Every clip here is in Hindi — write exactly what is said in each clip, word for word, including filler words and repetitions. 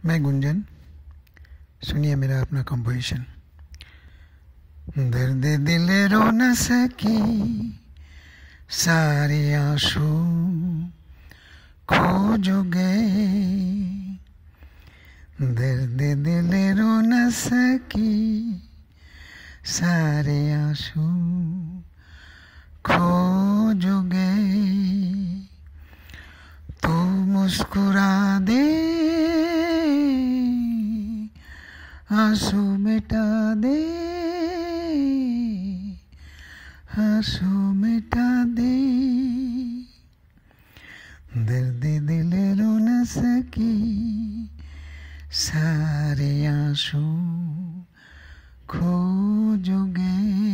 मैं गुंजन, सुनिए मेरा अपना कंपोजिशन। दर्द दिल रो न सकी, सारे आंसू खो जो गए। दर्द दिल रो न सकी, सारे आंसू खो जो गए। तू मुस्कुरा दे, आंसू मिटा दे, आंसू मिटा दे। दर्द दिल रो न सकी, सारे आंसू खो जो गए।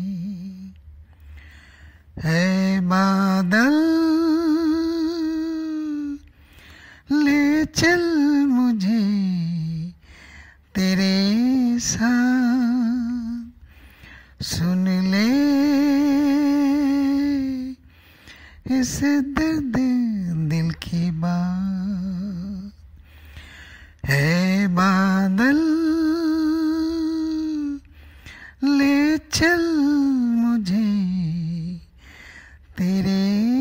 है बादल ले चल मुझे तेरे साथ, सुन ले इस दर्द दिल की बात। है बादल ले चल मुझे तेरे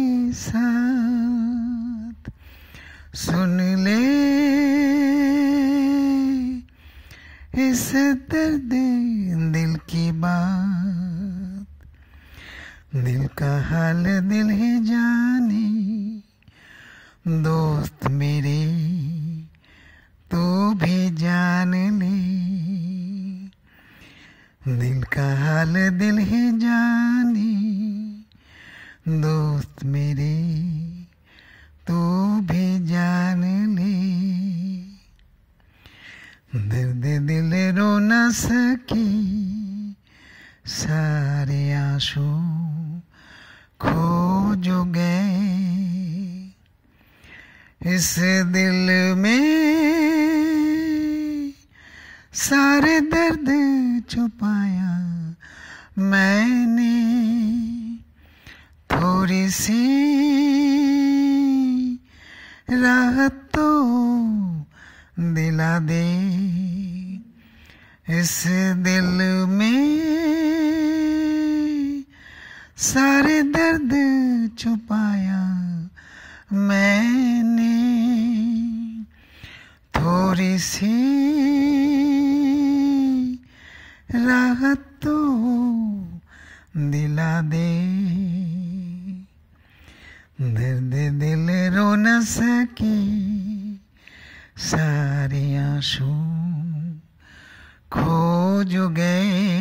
साथ, सुन ले इस दर्द दिल की बात। दिल का हाल दिल ही जाने, दोस्त मेरे तू भी जान ले। दिल का हाल दिल ही जाने, दोस्त मेरे तू भी जान ले। दर्द दिल रो न सकी, सारे आंसू खो जो गए। इस दिल में सारे दर्द छुपाया मैंने, थोड़ी सी राहत तो दिला दे। इस दिल में सारे दर्द छुपाया मैंने, थोड़ी सी राहत तो दिला दे। दर्द दिल रो न सकी, सारे आंसू खो जो गए।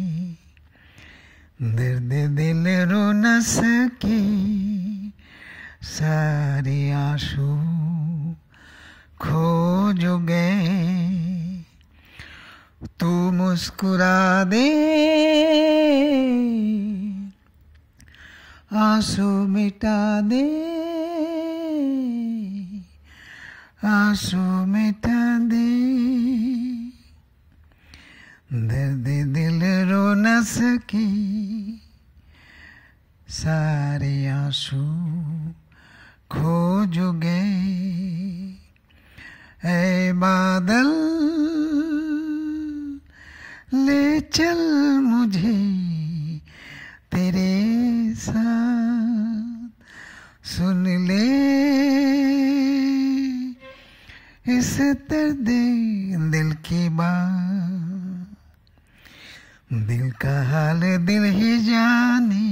दर्द दिल रो न सकी, सारे आंसू खो जो गए। तू मुस्कुरा दे, आंसू मिटा दे, आंसू मिटा दे। दर्द दिल रो न सकी, सारे आंसू खो जो गए। ऐ बादल ले चल मुझे तेरे साथ, सुन ले इस दर्द दिल की बात। दिल का हाल दिल ही जाने,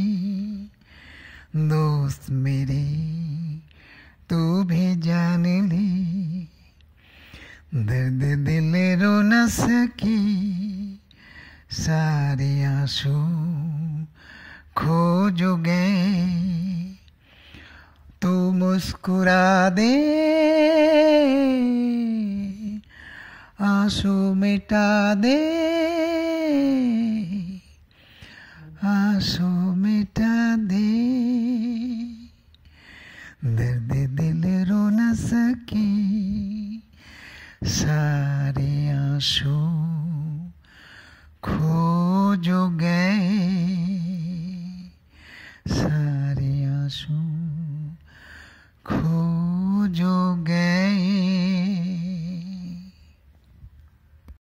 दोस्त मेरे तू भी जान ले। दर्द दिल रो न सकी, सारे आंसू खो जो गए। तू मुस्कुरा दे, आंसू मिटा दे, आंसू मिटा दे। दर्द दिल रो न सकी, सारे आंसू खो